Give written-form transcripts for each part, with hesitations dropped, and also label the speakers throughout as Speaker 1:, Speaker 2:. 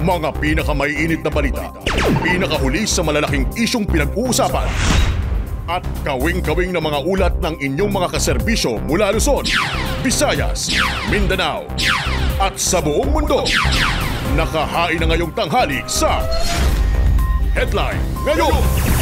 Speaker 1: Mga pinakamaiinit na balita, pinakahuli sa malalaking isyong pinag-uusapan, at kawing-kawing na mga ulat ng inyong mga kaserbisyo mula Luzon, Visayas, Mindanao, at sa buong mundo. Nakahain na ngayong tanghali sa Headline Ngayon!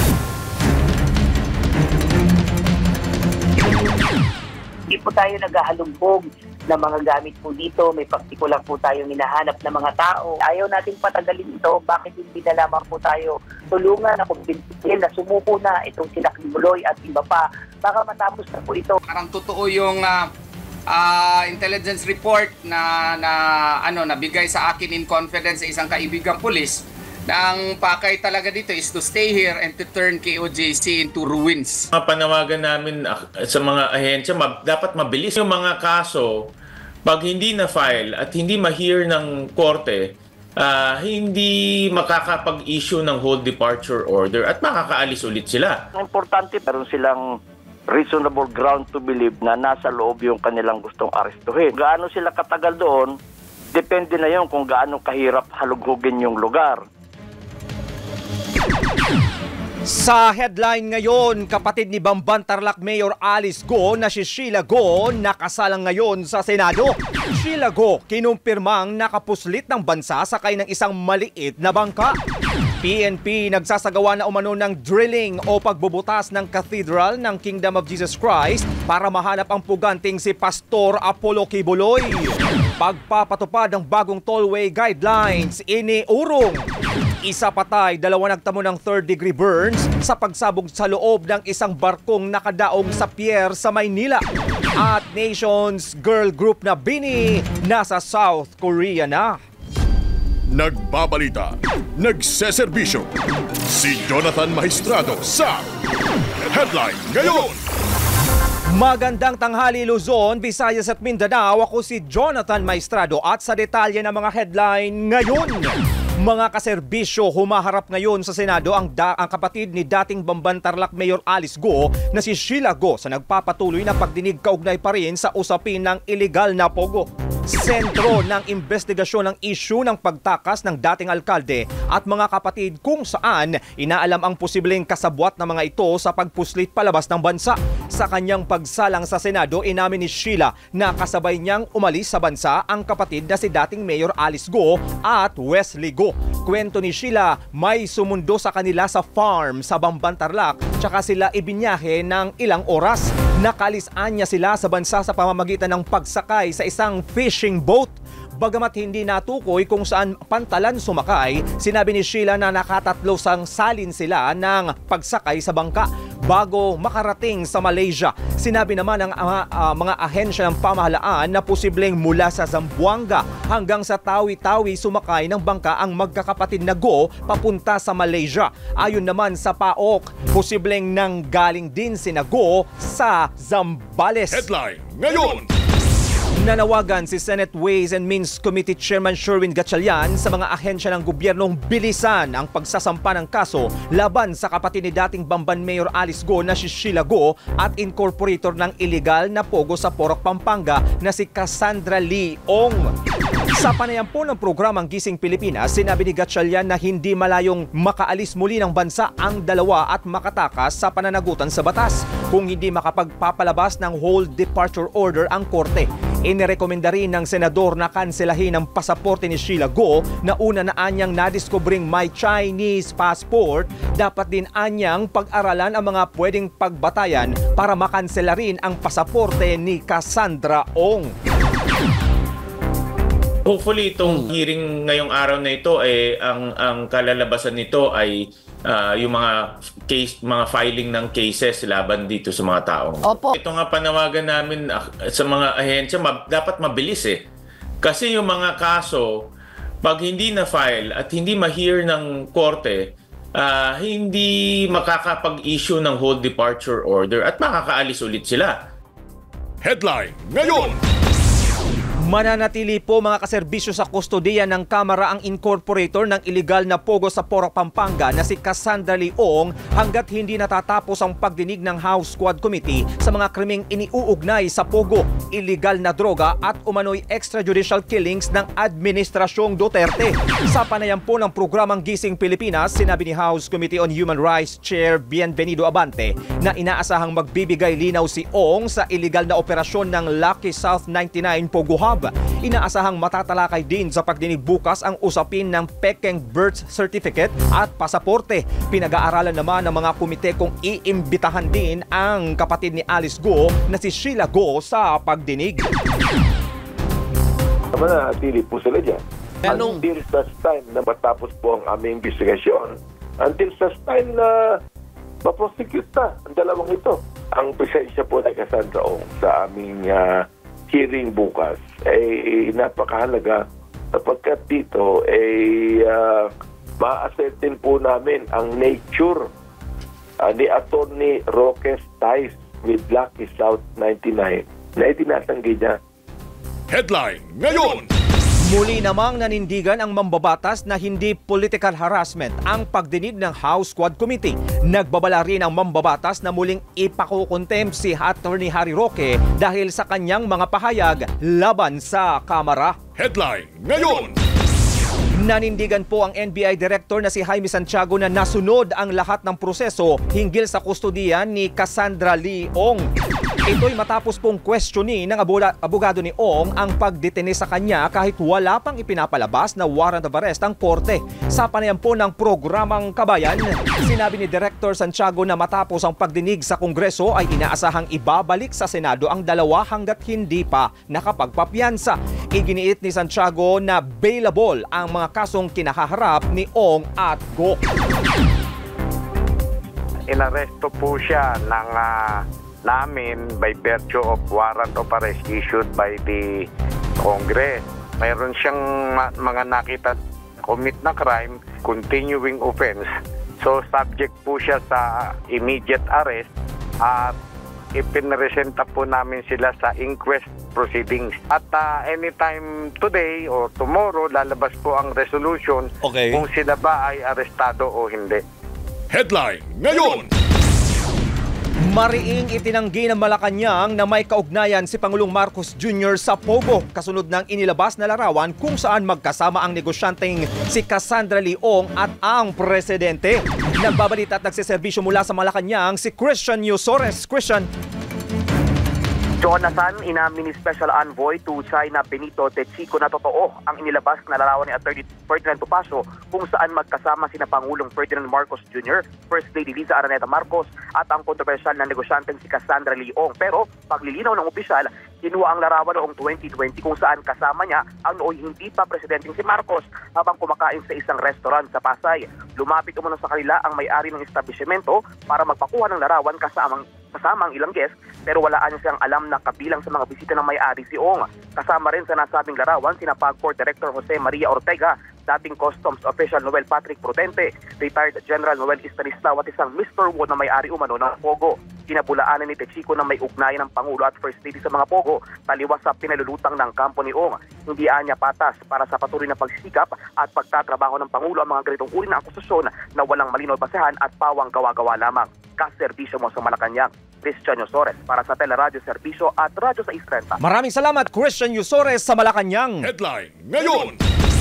Speaker 2: Hindi po tayo naghahalumbog ng mga gamit po dito. May partikular po tayo hinahanap ng mga tao. Ayaw natin patagalin ito. Bakit hindi na lamang po tayo tulungan na kumbinsihin na sumuko na itong sila Kibuloy at iba pa. Baka matapos na po ito.
Speaker 3: Parang totoo yung intelligence report na nabigay sa akin in confidence sa isang kaibigang pulis. Na ang pakay talaga dito is to stay here and to turn KOJC into ruins.
Speaker 4: Panawagan namin sa mga ahensya, dapat mabilis yung mga kaso. Pag hindi na-file at hindi ma-hear ng korte, hindi makakapag-issue ng hold departure order at makakaalis ulit sila.
Speaker 5: Importante, meron silang reasonable ground to believe na nasa loob yung kanilang gustong arestuhin. Gaano sila katagal doon, depende na yun kung gaano kahirap halughugin yung lugar.
Speaker 6: Sa headline ngayon, kapatid ni Bamban Tarlac Mayor Alice Go na si Sheila Go nakasalang ngayon sa Senado. Sheila Go kinumpirmang nakapuslit ng bansa sakay ng isang maliit na bangka. PNP nagsasagawa na umano ng drilling o pagbubutas ng Cathedral ng Kingdom of Jesus Christ para mahanap ang puganting si Pastor Apollo Kibuloy. Pagpapatupad ng bagong tollway guidelines, iniurong. Isa patay, 2 nagtamo ng 3rd-degree burns sa pagsabog sa loob ng isang barkong nakadaong sa pier sa Maynila. At Nations Girl Group na BINI nasa South Korea na.
Speaker 1: Nagbabalita, nagseserbisyo, si Jonathan Maestrado sa Headline Ngayon!
Speaker 6: Magandang tanghali Luzon, Visayas at Mindanao. Ako si Jonathan Maestrado at sa detalye ng mga headline ngayon. Mga kaserbisyo, humaharap ngayon sa Senado ang kapatid ni dating Bamban Tarlac Mayor Alice Go na si Sheila Go sa nagpapatuloy na pagdinig kaugnay pa rin sa usapin ng illegal na pogo. Sentro ng investigasyon ng issue ng pagtakas ng dating alkalde at mga kapatid kung saan inaalam ang posibleng kasabwat ng mga ito sa pagpuslit palabas ng bansa. Sa kanyang pagsalang sa Senado, inamin ni Sheila na kasabay niyang umalis sa bansa ang kapatid na si dating Mayor Alice Go at Wesley Go. Kwento ni Sheila, may sumundo sa kanila sa farm sa Bamban Tarlac tsaka sila ibinyahe ng ilang oras. Nakalisaan niya sila sa bansa sa pamamagitan ng pagsakay sa isang fishing boat. Bagamat hindi natukoy kung saan pantalan sumakay, sinabi ni Sheila na nakatatlo sang salin sila ng pagsakay sa bangka bago makarating sa Malaysia. Sinabi naman ng mga ahensya ng pamahalaan na posibleng mula sa Zamboanga hanggang sa Tawi-Tawi sumakay ng bangka ang magkakapatid na Go papunta sa Malaysia. Ayon naman sa PAOK, posibleng nanggaling din sina Go sa Zambales.
Speaker 1: Headline Ngayon!
Speaker 6: Nanawagan si Senate Ways and Means Committee Chairman Sherwin Gatchalian sa mga ahensya ng gobyernong bilisan ang pagsasampa ng kaso laban sa kapatid ni dating Bamban Mayor Alice Go na si Sheila Go at incorporator ng illegal na pogo sa Porac, Pampanga na si Cassandra Lee Ong. Sa panayampo ng programang Gising Pilipinas, sinabi ni Gatchalian na hindi malayong makaalis muli ng bansa ang dalawa at makatakas sa pananagutan sa batas kung hindi makapagpapalabas ng hold departure order ang korte. Inirekomenda rin ng senador na kanselahin ang pasaporte ni Sheila Go na una na anyang nadiskobring may Chinese passport. Dapat din anyang pag-aralan ang mga pwedeng pagbatayan para makansela rin ang pasaporte ni Cassandra Ong.
Speaker 4: Hopefully itong hearing ngayong araw na ito ay ang kalalabasan nito ay yung mga filing ng cases laban dito sa mga taong.
Speaker 7: Opo.
Speaker 4: Ito nga panawagan namin sa mga ahensya, dapat mabilis eh. Kasi yung mga kaso, pag hindi na-file at hindi ma-hear ng korte, hindi makakapag-issue ng hold departure order at makakaalis ulit sila.
Speaker 1: Headline Ngayon!
Speaker 6: Mananatili po mga kaserbisyo sa kustodiya ng Kamara ang incorporator ng illegal na pogo sa Porac, Pampanga na si Cassandra Leong hanggat hindi natatapos ang pagdinig ng House Squad Committee sa mga krimeng iniuugnay sa pogo, illegal na droga at umano'y extrajudicial killings ng Administrasyong Duterte. Sa panayam po ng programang Gising Pilipinas, sinabi ni House Committee on Human Rights Chair Bienvenido Abante na inaasahang magbibigay linaw si Ong sa illegal na operasyon ng Lucky South 99 Pogo Hub. Inaasahang matatalakay din sa pagdinig bukas ang usapin ng pekeng birth certificate at pasaporte. Pinag-aaralan naman ng mga komite kung iimbitahan din ang kapatid ni Alice Go na si Sheila Go sa pagdinig.
Speaker 7: Mananatili po sila dyan. Until such time na matapos po ang aming investigasyon, until such time na maprosecute na ang dalawang ito. Ang presensya po ng Cassandra Ong sa aming hearing bukas ay napakahalaga sapagkat dito ay ma-ascertain po namin ang nature ni Attorney Roque's ties with Lucky South 99 na itinatanggi niya.
Speaker 1: Headline ngayon!
Speaker 6: Muli namang nanindigan ang mambabatas na hindi political harassment ang pagdinig ng House Squad Committee. Nagbabala rin ang mambabatas na muling ipakukontempt si Attorney Harry Roque dahil sa kanyang mga pahayag laban sa Kamara.
Speaker 1: Headline ngayon!
Speaker 6: Nanindigan po ang NBI Director na si Jaime Santiago na nasunod ang lahat ng proseso hinggil sa kustodiya ni Cassandra Leong. Ito'y matapos pong questionin ng abogado ni Ong ang pagdetene sa kanya kahit wala pang ipinapalabas na warrant of arrest ang korte. Sa panayam po ng programang Kabayan, sinabi ni Director Santiago na matapos ang pagdinig sa Kongreso ay inaasahang ibabalik sa Senado ang dalawa hanggat hindi pa nakapagpapiyansa. Iginiit ni Santiago na bailable ang mga kasong kinahaharap ni Ong at Go.
Speaker 8: Inaresto po siya ng namin by virtue of warrant of arrest issued by the Congress. Mayroon siyang mga nakita commit na crime, continuing offense. So subject po siya sa immediate arrest at ipinresenta po namin sila sa inquest proceedings. At anytime today or tomorrow lalabas po ang resolution kung sila ba ay arestado o hindi.
Speaker 1: Headline ngayon!
Speaker 6: Mariing itinanggi ng Malacanang na may kaugnayan si Pangulong Marcos Jr. sa Pogo kasunod ng inilabas na larawan kung saan magkasama ang negosyanteng si Cassandra Leong at ang presidente. Nagbabalita at nagsiservisyo mula sa Malacanang si Christian Yusores. Christian.
Speaker 9: Jonathan, inamin ni Special Envoy to China Benito Techico na totoo ang inilabas na larawan ni Attorney Ferdinand Topacio kung saan magkasama sina Pangulong Ferdinand Marcos Jr., First Lady Liza Araneta Marcos at ang kontrobersyal na negosyanteng si Cassandra Leong. Pero paglilinaw ng opisyal, kinuha ang larawan noong 2020 kung saan kasama niya ang nooy hindi pa presidenteng si Marcos habang kumakain sa isang restaurant sa Pasay. Lumapit umano sa kanila ang may-ari ng establishmento para magpakuha ng larawan kasama ang ilang guest pero wala niya siyang alam na kabilang sa mga bisita ng may-ari si Ong. Kasama rin sa nasabing larawan sina PAGCOR Director Jose Maria Ortega, dating Customs Official Noel Patrick Prudente, retired General Noel Estanislao at isang Mr. Wood na may-ari umano ng Pogo. Kinabulaanan ni Techico na may ugnayan ng Pangulo at First Lady sa mga Pogo taliwas sa pinalulutang ng kampo ni Ong. Hindi niya patas para sa patuloy na pagsisikap at pagtatrabaho ng Pangulo ang mga ganitong uri ng akusasyon na walang malinaw basehan at pawang gawa-gawa lamang. Kaserbisyo mo sa Malacanang, Christian Yusores para sa Teleradyo Serbisyo at Radyo sa 630.
Speaker 6: Maraming salamat Christian Yusores sa Malacanang.
Speaker 1: Headline ngayon!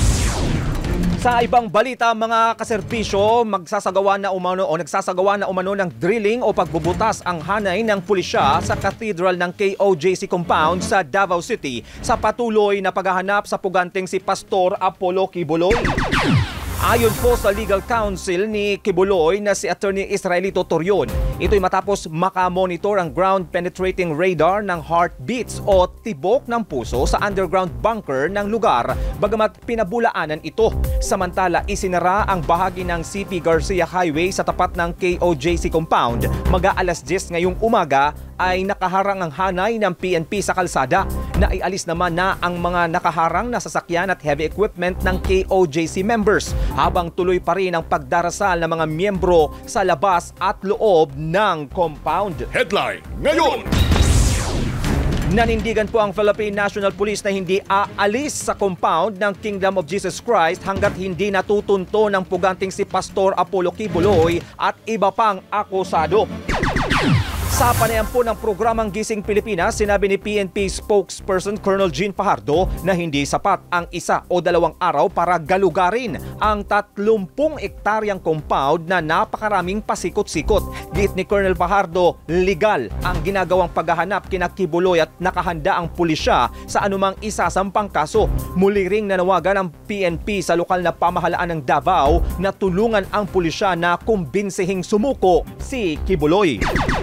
Speaker 6: Sa ibang balita, mga kaserbisyo, nagsasagawa na umano ng drilling o pagbubutas ang hanay ng pulisya sa Cathedral ng KOJC compound sa Davao City sa patuloy na paghahanap sa puganteng si Pastor Apollo Kibuloy. Ayon po sa legal counsel ni Kibuloy na si Attorney Israelito Torion, ito'y matapos makamonitor ang ground-penetrating radar ng heartbeats o tibok ng puso sa underground bunker ng lugar bagamat pinabulaanan ito. Samantala, isinara ang bahagi ng CP Garcia Highway sa tapat ng KOJC compound. Mag-aalas 10 ngayong umaga ay nakaharang ang hanay ng PNP sa kalsada. Naialis naman na ang mga nakaharang na sasakyan at heavy equipment ng KOJC members habang tuloy pa rin ang pagdarasal ng mga miyembro sa labas at loob ng compound.
Speaker 1: Headline ngayon!
Speaker 6: Nanindigan po ang Philippine National Police na hindi aalis sa compound ng Kingdom of Jesus Christ hanggat hindi natutunto ng puganting si Pastor Apollo Kibuloy at iba pang akusado. Sa panayam po ng programang Gising Pilipinas, sinabi ni PNP spokesperson Colonel Jean Fajardo na hindi sapat ang 1 o 2 araw para galugarin ang 30 ektaryang compound na napakaraming pasikot-sikot. Giit ni Colonel Fajardo, legal ang ginagawang paghahanap kina Kibuloy at nakahanda ang pulisya sa anumang isasampang kaso. Muli ring nanawagan ang PNP sa lokal na pamahalaan ng Davao na tulungan ang pulisya na kumbinsehing sumuko si Kibuloy.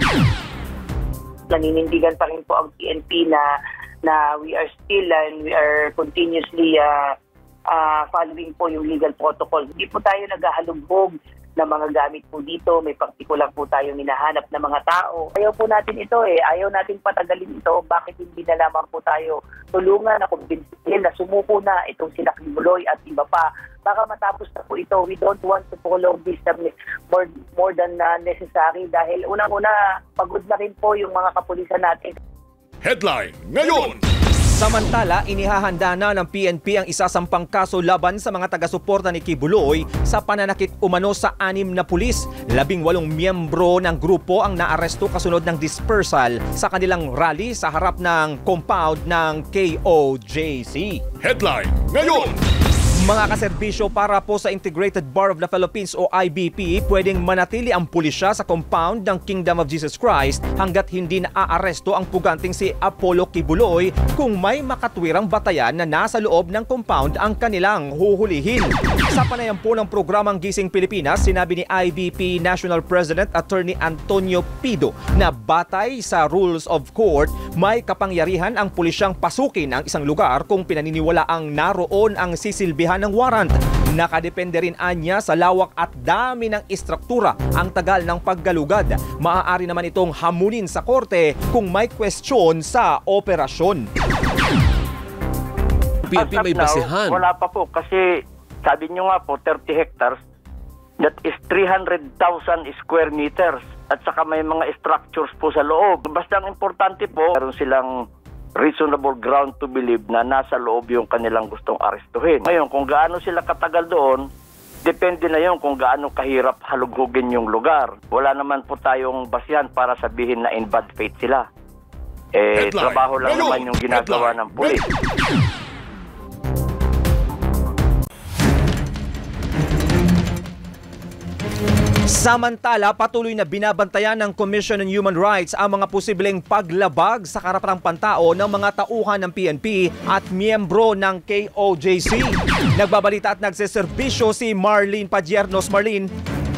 Speaker 2: Naninindigan pa rin po ang PNP na we are still and we are continuously following po yung legal protocol. Hindi po tayo naghahalughog ng mga gamit po dito. May partikular po tayo hinahanap na mga tao. Ayaw po natin ito Ayaw natin patagalin ito. Bakit hindi na lamang po tayo tulungan na kumbinsihin na sumuko na itong sila Kibuloy at iba pa. Baka matapos na po ito. We don't want to prolong this more than necessary dahil unang-una pagod na rin po yung mga kapulisan natin.
Speaker 1: Headline ngayon!
Speaker 6: Samantala, inihahanda na ng PNP ang isasampang kaso laban sa mga taga-suporta ni Kibuloy sa pananakit umano sa 6 na pulis. 18 miyembro ng grupo ang naaresto kasunod ng dispersal sa kanilang rally sa harap ng compound ng KOJC.
Speaker 1: Headline ngayon!
Speaker 6: Mga kaserbisyo, para po sa Integrated Bar of the Philippines o IBP, pwedeng manatili ang pulisya sa compound ng Kingdom of Jesus Christ hanggat hindi naaaresto ang puganting si Apollo Kibuloy kung may makatwirang batayan na nasa loob ng compound ang kanilang huhulihin. Sa panayam po ng programang Gising Pilipinas, sinabi ni IBP National President Attorney Antonio Pido na batay sa rules of court, may kapangyarihan ang pulisyang pasukin ang isang lugar kung pinaniniwalaang naroon ang sisilbihan ng warrant. Nakadepende rin anya sa lawak at dami ng istruktura ang tagal ng paggalugad. Maaari naman itong hamunin sa korte kung may question sa operasyon.
Speaker 5: PNP may basihan. Wala pa po kasi sabi nyo nga po 30 hectares, that is 300,000 square meters at saka may mga structures po sa loob. Basta ang importante po, meron silang reasonable ground to believe na nasa loob yung kanilang gustong arestuhin. Ngayon, kung gaano sila katagal doon, depende na yun kung gaano kahirap halughugin yung lugar. Wala naman po tayong basihan para sabihin na in bad faith sila. Trabaho lang naman yung ginagawa ng pulis.
Speaker 6: Samantala, patuloy na binabantayan ng Commission on Human Rights ang mga posibleng paglabag sa karapatang pantao ng mga tauhan ng PNP at miyembro ng KOJC. Nagbabalita at nagseserbisyo si Marlene Padiernos. Marlene.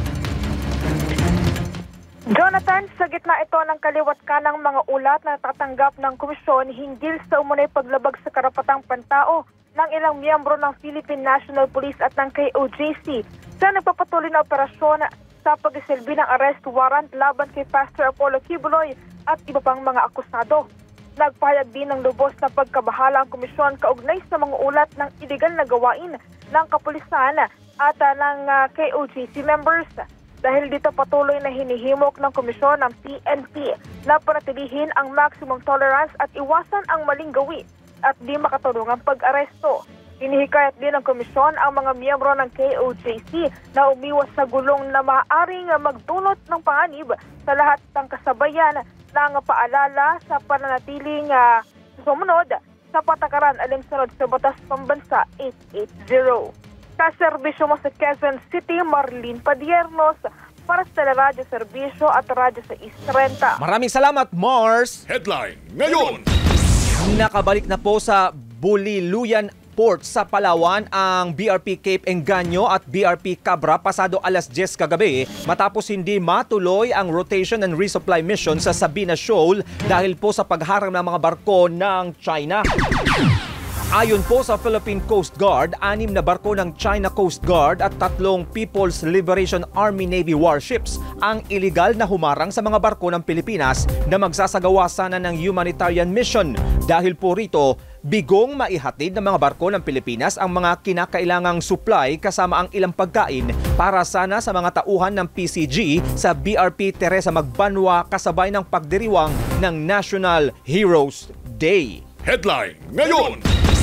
Speaker 10: Jonathan, sa gitna ito ng kaliwat kanang mga ulat na natatanggap ng komisyon hinggil sa umunay paglabag sa karapatang pantao ng ilang miyembro ng Philippine National Police at ng KOJC sa nagpapatuloy na operasyon sa pagsisilbi ng arrest warrant laban kay Pastor Apollo Kibuloy at iba pang mga akusado. Nagpahayag din ng lubos na pagkabahala ang komisyon kaugnay sa mga ulat ng iligal na gawain ng kapulisan at ng KOJC members. Dahil dito patuloy na hinihimok ng komisyon ng PNP na panatilihin ang maximum tolerance at iwasan ang maling gawi at di makatulungang pag-aresto. Inihikayat din ng komisyon ang mga miyembro ng KOJC na umiwas sa gulong na maaaring magdulot ng panganib sa lahat ng kasabayan ng paalala sa pananatiling sumunod sa patakaran alinsunod sa Batas Pambansa 880. Kaserbisyo mo sa Quezon City, Marlene Padiernos para sa Teleradyo Serbisyo at Radyo sa East 30.
Speaker 6: Maraming salamat, Mars!
Speaker 1: Headline ngayon!
Speaker 6: Nakabalik na po sa Buliluyan Port sa Palawan ang BRP Cape Engaño at BRP Cabra pasado alas 10 kagabi matapos hindi matuloy ang rotation and resupply mission sa Sabina Shoal dahil po sa pagharang ng mga barko ng China. Ayon po sa Philippine Coast Guard, 6 na barko ng China Coast Guard at 3 People's Liberation Army Navy warships ang iligal na humarang sa mga barko ng Pilipinas na magsasagawa sana ng humanitarian mission. Dahil po rito, bigong maihatid ng mga barko ng Pilipinas ang mga kinakailangang supply kasama ang ilang pagkain para sana sa mga tauhan ng PCG sa BRP Teresa Magbanwa kasabay ng pagdiriwang ng National Heroes Day.
Speaker 1: Headline ngayon.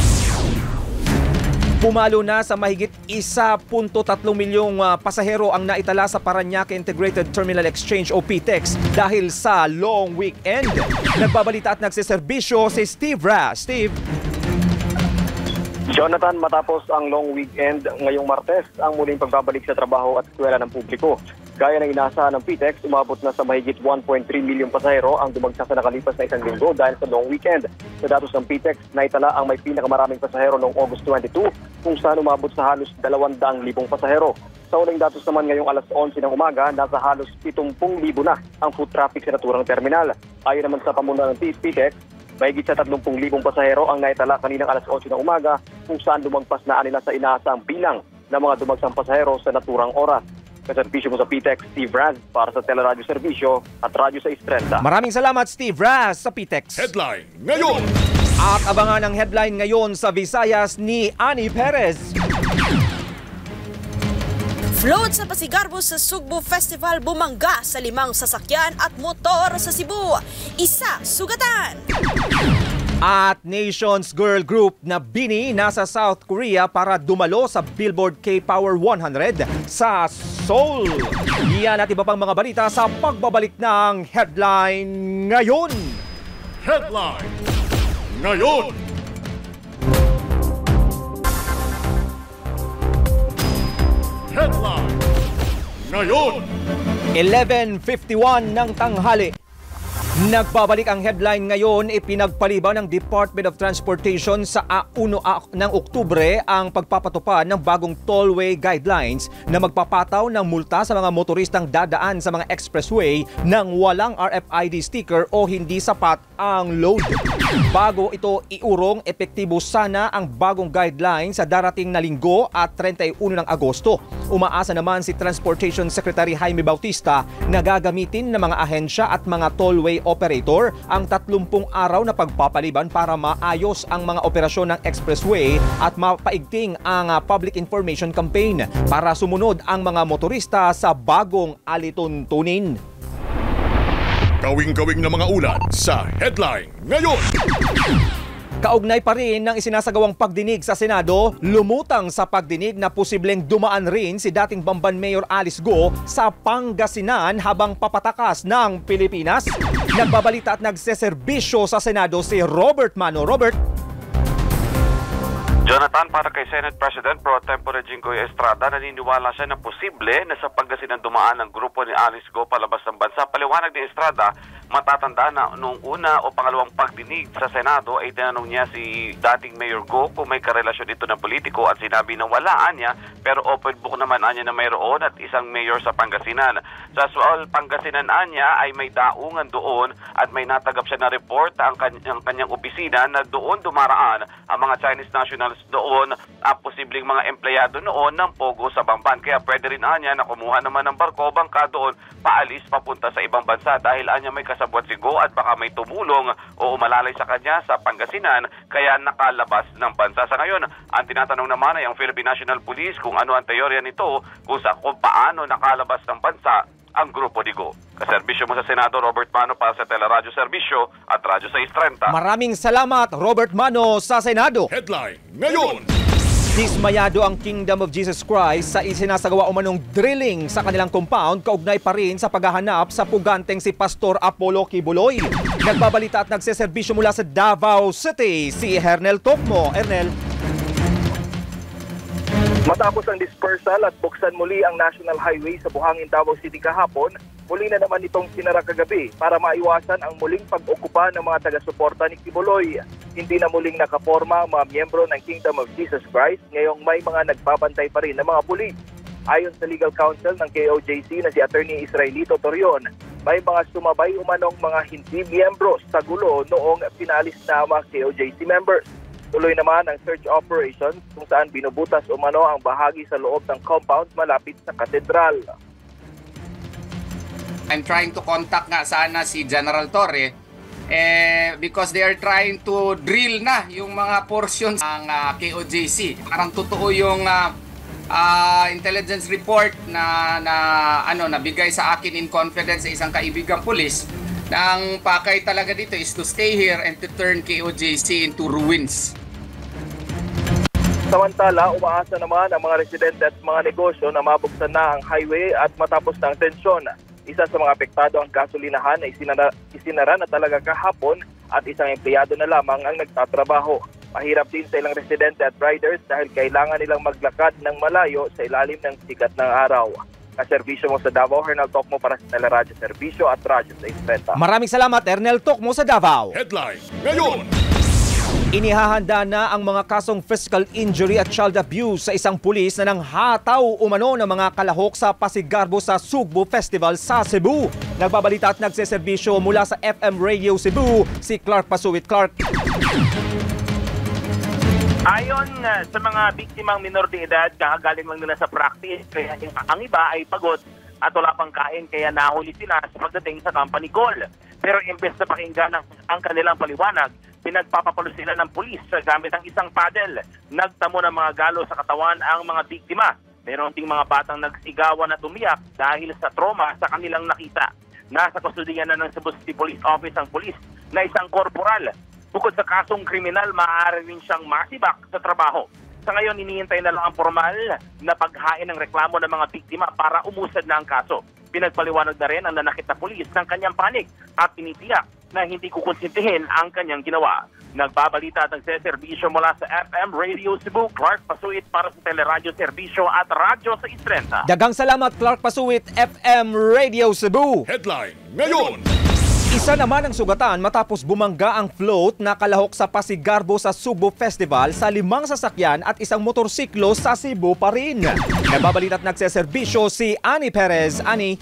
Speaker 6: Pumalo na sa mahigit 1.3 milyong pasahero ang naitala sa Parañaque Integrated Terminal Exchange o PTEX dahil sa long weekend. Nagbabalita at nagsiserbisyo si Steve Ras. Steve?
Speaker 11: Jonathan, matapos ang long weekend ngayong Martes, ang muling pagbabalik sa trabaho at eskwela ng publiko. Gaya ng inaasahan ng PTEX, umabot na sa mahigit 1.3 milyong pasahero ang dumagsa sa nakalipas na isang linggo dahil sa long weekend. Sa datos ng PTEX, naitala ang may pinakamaraming pasahero noong August 22 kung saan umabot sa halos 200,000 pasahero. Sa uling datos naman ngayong alas 11 ng umaga, nasa halos 70,000 na ang foot traffic sa naturang terminal. Ayon naman sa pamunuan ng PTEX, mahigit sa 30,000 pasahero ang naitala kaninang alas 8 ng umaga kung saan lumagpas na nila sa inaasang bilang ng mga dumagsang pasahero sa naturang oras. Kaserbisyo mo sa PTEX, Steve Raz, para sa Teleradyo Serbisyo at Radyo 630.
Speaker 6: Maraming salamat, Steve Raz, sa PTEX.
Speaker 1: Headline ngayon.
Speaker 6: At abangan ang headline ngayon sa Visayas ni Ani Perez.
Speaker 12: Float sa Pasigarbo sa Sugbo Festival bumangga sa 5 sasakyan at motor sa Cebu. Isa sugatan.
Speaker 6: At Nations Girl Group na BINI nasa South Korea para dumalo sa Billboard K-Power 100 sa Seoul. Iyan at iba pang mga balita sa pagbabalik ng Headline Ngayon.
Speaker 1: Headline Ngayon. Headline Ngayon.
Speaker 6: 11:51 ng tanghali. Nagbabalik ang headline ngayon, ipinagpaliban ng Department of Transportation sa 1 ng Oktubre ang pagpapatupad ng bagong tollway guidelines na magpapataw ng multa sa mga motoristang dadaan sa mga expressway nang walang RFID sticker o hindi sapat ang load. Bago ito iurong, epektibo sana ang bagong guidelines sa darating na linggo at 31 ng Agosto. Umaasa naman si Transportation Secretary Jaime Bautista na gagamitin ng mga ahensya at mga tollway operator ang 30 araw na pagpapaliban para maayos ang mga operasyon ng expressway at mapaigting ang public information campaign para sumunod ang mga motorista sa bagong alituntunin.
Speaker 1: Gawing-gawing na mga ulat sa Headline Ngayon.
Speaker 6: Kaugnay pa rin ng isinasagawang pagdinig sa Senado, lumutang sa pagdinig na posibleng dumaan rin si dating Bamban Mayor Alice Go sa Pangasinan habang papatakas ng Pilipinas. Nagbabalita at nagseserbisyo sa Senado si Robert Mano. Robert?
Speaker 8: Jonathan, para kay Senate President Pro Tempore Jinggoy Estrada, naniniwala siya na posible na sa Pangasinan dumaan ang grupo ni Alice Go palabas ng bansa. Paliwanag ni Estrada, matatanda na noong una o pangalawang pagdinig sa Senado ay tinanong niya si dating Mayor Go kung may karelasyon ito ng politiko at sinabi na walaan niya, pero open book naman niya na mayroon at isang mayor sa Pangasinan. Sa Sual, Pangasinan niya ay may daungan doon at may natagap siya na report ang kanyang opisina na doon dumaraan ang mga Chinese nationals doon, posibleng mga empleyado noon ng Pogo sa Bamban. Kaya pwede rin niya na kumuha naman ng barko, bangka doon, paalis papunta sa ibang bansa dahil niya may kasabwat si Go at baka may tumulong o umalalay sa kanya sa Pangasinan kaya nakalabas ng bansa. Sa ngayon, ang tinatanong naman ay ang Philippine National Police kung ano ang teorya nito kung paano nakalabas ng bansa ang grupo ni Go. Kaserbisyo mo sa Senado, Robert Mano, para sa Teleradyo Serbisyo at Radyo 630.
Speaker 6: Maraming salamat, Robert Mano, sa Senado.
Speaker 1: Headline Ngayon.
Speaker 6: Dismayado ang Kingdom of Jesus Christ sa isinasagawa umanong drilling sa kanilang compound, kaugnay pa rin sa paghahanap sa puganteng si Pastor Apollo Kibuloy. Nagbabalita at nagseserbisyo mula sa Davao City si Hernel Tokmo. Hernel?
Speaker 9: Matapos ang dispersal at buksan muli ang National Highway sa Buhangin, Davao City kahapon, muli na naman itong sinara kagabi para maiwasan ang muling pag-okupa ng mga taga-suporta ni Kibuloy. Hindi na muling nakaporma ang mga miyembro ng Kingdom of Jesus Christ, ngayong may mga nagbabantay pa rin ng mga pulis. Ayon sa legal counsel ng KOJC na si Attorney Israelito Torion, may mga sumabay umanong mga hindi miyembro sa gulo noong pinalis na mga KOJC members. Tuloy naman ang search operations kung saan binubutas umano ang bahagi sa loob ng compound malapit sa katedral.
Speaker 3: I'm trying to contact nga sana si General Torre because they are trying to drill na yung mga portions ng KOJC. Parang totoo yung intelligence report na nabigay sa akin in confidence sa isang kaibigang pulis ang pakay talaga dito is to stay here and to turn KOJC into ruins.
Speaker 11: Samantala, umaasa naman ang mga residente at mga negosyo na mabuksan na ang highway at matapos ng tensyon. Isa sa mga apektado ang gasolinahan na isinara na talaga kahapon at isang empleyado na lamang ang nagtatrabaho. Mahirap din sa ilang residente at riders dahil kailangan nilang maglakad ng malayo sa ilalim ng sikat ng araw. Kaserbisyo mo sa Davao, Hernel Tokmo para sa Teleradyo Serbisyo at Radyo sa Isbenta.
Speaker 6: Maraming salamat, Hernel Tokmo sa Davao.
Speaker 1: Headline ngayon.
Speaker 6: Inihahanda na ang mga kasong physical injury at child abuse sa isang pulis na nanghataw umano ng mga kalahok sa Pasigarbo sa Sugbo Festival sa Cebu. Nagbabalita at nagseserbisyo mula sa FM Radio Cebu, si Clark Pasuit. Clark.
Speaker 13: Ayon sa mga biktimang minor de edad, kakagaling lang nila sa practice, kaya ang iba ay pagod at wala pang kain, kaya nahuli sila sa pagdating sa company call. Pero imbes na pakinggan ang kanilang paliwanag, pinagpapapalo sila ng pulis gamit ang isang paddle. Nagtamo ng mga galo sa katawan ang mga biktima. Meron ding mga batang nagsigawan at umiyak dahil sa trauma sa kanilang nakita. Nasa kustudiyan na ng Cebu City Police Office ang pulis na isang korporal. Bukod sa kasong kriminal, maaari rin siyang masibak sa trabaho. Sa ngayon, hinihintay na lang ang formal na paghain ng reklamo ng mga biktima para umusad na ang kaso. Pinagpaliwanag na rin ang nanakit na pulis ng kanyang panig at tinitiyak na hindi kukonsintihin ang kanyang ginawa. Nagbabalita at nagseserbisyo mula sa FM Radio Cebu, Clark Pasuit para sa Teleradyo Serbisyo at Radyo sa Isbenta.
Speaker 6: Dagang salamat, Clark Pasuit, FM Radio Cebu.
Speaker 1: Headline ngayon.
Speaker 6: Isa naman ang sugatan matapos bumangga ang float na kalahok sa Pasigarbo sa Sugbo Festival sa 5 sasakyan at isang motorsiklo sa Cebu pa rin. Nagbabalita at nagseserbisyo si Annie Perez. Annie.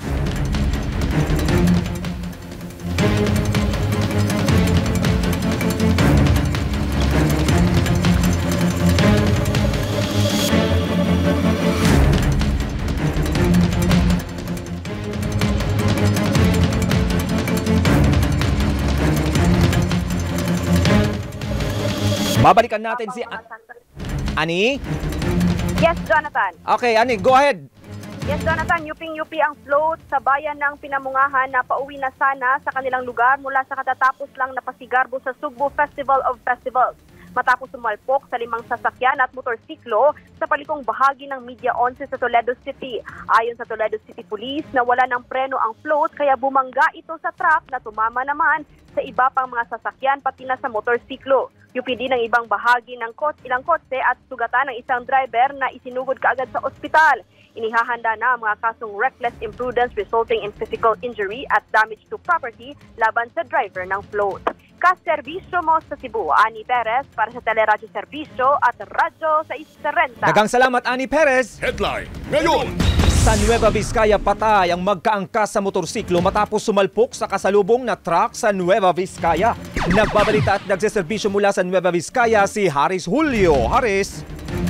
Speaker 6: Babalikan natin si Ani.
Speaker 10: Yes, Jonathan.
Speaker 6: Okay, Ani, go ahead.
Speaker 10: Yes, Jonathan, yuping-yupi ang float sa bayan ng Pinamungahan na pauwi na sana sa kanilang lugar mula sa katatapos lang na Pasigarbo sa Sugbo Festival of Festivals. Matapos sumalpok sa 5 sasakyan at motorsiklo sa palikong bahagi ng Media 11 sa Toledo City. Ayon sa Toledo City Police, nawala ng preno ang float kaya bumangga ito sa truck na tumama naman sa iba pang mga sasakyan pati na sa motorsiklo. UPD ng ibang bahagi ng ilang kotse at sugatan ng isang driver na isinugod kaagad sa ospital. Inihahanda na ang mga kasong reckless imprudence resulting in physical injury at damage to property laban sa driver ng float. Kaserbisyo mo sa Cebu, Annie Perez para sa Teleradyo Serbisyo at Radyo sa Isbenta.
Speaker 6: Dagang salamat, Annie Perez.
Speaker 1: Headline ngayon.
Speaker 6: Sa Nueva Vizcaya, patay ang magkaangkas sa motorsiklo matapos sumalpok sa kasalubong na truck sa Nueva Vizcaya. Nagbabalita at nagseserbisyo mula sa Nueva Vizcaya si Haris Julio. Haris.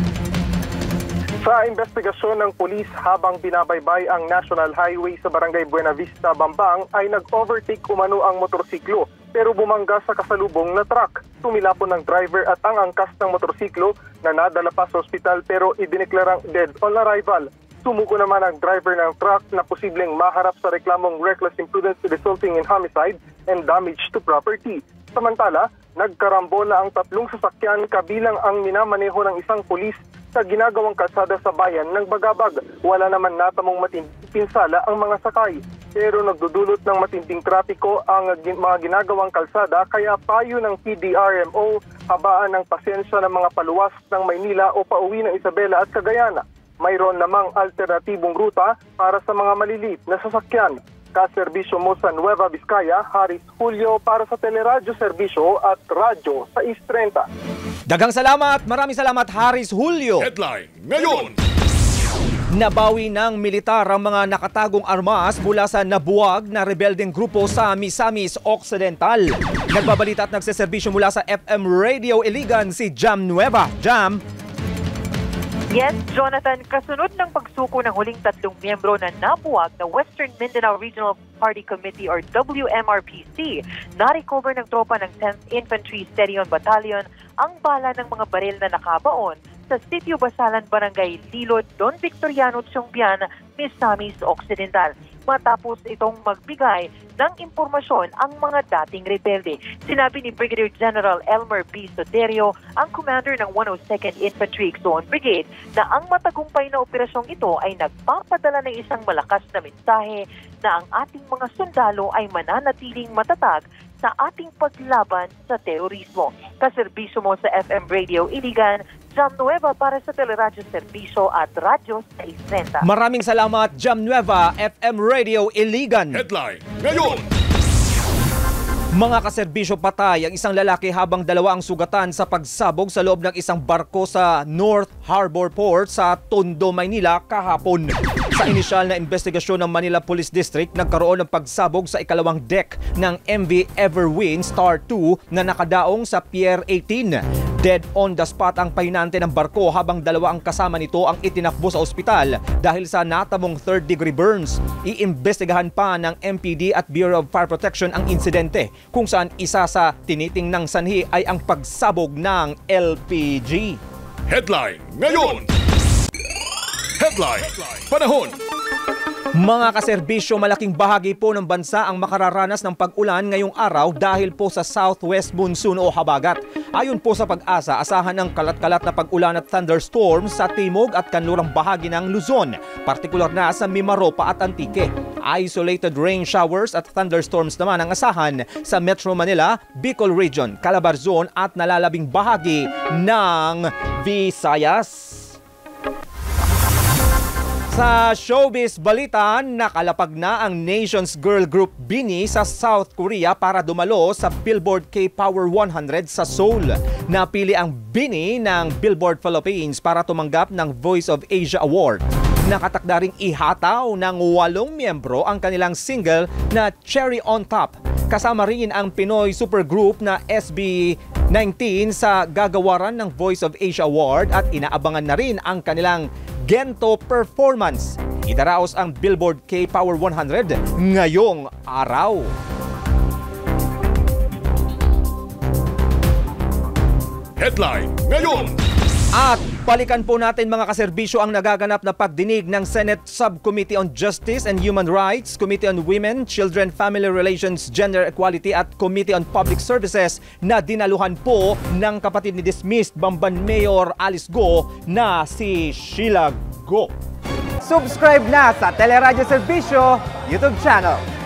Speaker 14: Sa investigasyon ng pulis habang binabaybay ang National Highway sa Barangay Buena Vista, Bambang ay nag-overtake umano ang motorsiklo pero bumangga sa kasalubong na truck. Tumilapon ng driver at ang angkas ng motorsiklo na nadala pa sa ospital pero idineklarang dead on arrival. Sumuko naman ang driver ng truck na posibleng maharap sa reklamong reckless imprudence resulting in homicide and damage to property. Samantala, nagkarambola ang 3 sasakyan kabilang ang minamaneho ng isang pulis sa ginagawang kalsada sa bayan ng Bagabag. Wala naman natamong matinding pinsala ang mga sakay. Pero nagdudulot ng matinding trapiko ang mga ginagawang kalsada kaya payo ng PDRMO habaan ng pasensya ng mga paluwas ng Maynila o pauwi ng Isabela at Cagayan. Mayroon namang alternatibong ruta para sa mga maliliit na sasakyan. Kaserbisyo mo sa Nueva Vizcaya, Haris Julio para sa Teleradyo Serbisyo at Radyo sa Isbenta.
Speaker 6: Dagang salamat, maraming salamat, Haris Julio.
Speaker 1: Headline ngayon.
Speaker 6: Nabawi ng militar ang mga nakatagong armas mula sa nabuwag na rebeldeng grupo sa Misamis Occidental. Nagbabalita at nagseserbisyo mula sa FM Radio Iligan si Jam Nueva. Jam.
Speaker 15: Yes, Jonathan, kasunod ng pagsuko ng huling 3 miyembro na nabuwag na Western Mindanao Regional Party Committee or WMRPC, na-recover ng tropa ng 10th Infantry Sterion Battalion ang bala ng mga baril na nakabaon sa Sitio Basalan, Barangay Lilod, Don Victoriano, Tiongbian, Misamis Occidental. matapos itong magbigay ng impormasyon ang mga dating rebelde. Sinabi ni Brigadier General Elmer B. Soterio, ang commander ng 102nd Infantry Zone Brigade, na ang matagumpay na operasyong ito ay nagpapadala ng isang malakas na mensahe na ang ating mga sundalo ay mananatiling matatag sa ating paglaban sa terorismo. Kaserbisyo mo sa FM Radio Iligan, Jam Nueva para sa Teleradyo Serbisyo at Radyo 630.
Speaker 6: Maraming salamat, Jam Nueva, FM Radio Iligan.
Speaker 1: Headline ngayon.
Speaker 6: Mga kaserbisyo, patay ang isang lalaki habang dalawa ang sugatan sa pagsabog sa loob ng isang barko sa North Harbor Port sa Tondo, Maynila kahapon. Sa inisyal na investigasyon ng Manila Police District, nagkaroon ng pagsabog sa ikalawang deck ng MV Everwind Star 2 na nakadaong sa Pier 18. Dead on the spot ang pahinante ng barko habang dalawa ang kasama nito ang itinakbo sa ospital dahil sa natamong third-degree burns. Iimbestigahan pa ng MPD at Bureau of Fire Protection ang insidente kung saan isa sa tinitingnang sanhi ay ang pagsabog ng LPG.
Speaker 1: Headline ngayon. Headline panahon.
Speaker 6: Mga kaserbisyo, malaking bahagi po ng bansa ang makararanas ng pag-ulan ngayong araw dahil po sa southwest monsoon o habagat. Ayon po sa Pag-asa, asahan ng kalat-kalat na pag-ulan at thunderstorms sa timog at kanlurang bahagi ng Luzon, partikular na sa Mimaropa at Antique. Isolated rain showers at thunderstorms naman ang asahan sa Metro Manila, Bicol Region, Calabarzon at nalalabing bahagi ng Visayas. Sa showbiz balitan, nakalapag na ang nation's girl group BINI sa South Korea para dumalo sa Billboard K-Power 100 sa Seoul. Napili ang BINI ng Billboard Philippines para tumanggap ng Voice of Asia Award. Nakatakda ring ihataw ng 8 miyembro ang kanilang single na Cherry on Top. Kasama rin ang Pinoy supergroup na SB19 sa gagawaran ng Voice of Asia Award at inaabangan na rin ang kanilang Gento performance. Idaraos ang Billboard K-Power 100 ngayong araw.
Speaker 1: Headline ngayon.
Speaker 6: At balikan po natin mga kaserbisyo ang nagaganap na pagdinig ng Senate Subcommittee on Justice and Human Rights, Committee on Women, Children, Family Relations, Gender Equality at Committee on Public Services na dinaluhan po ng kapatid ni dismissed Bamban Mayor Alice Go na si Sheila Go.
Speaker 16: Subscribe na sa Teleradyo Serbisyo YouTube channel.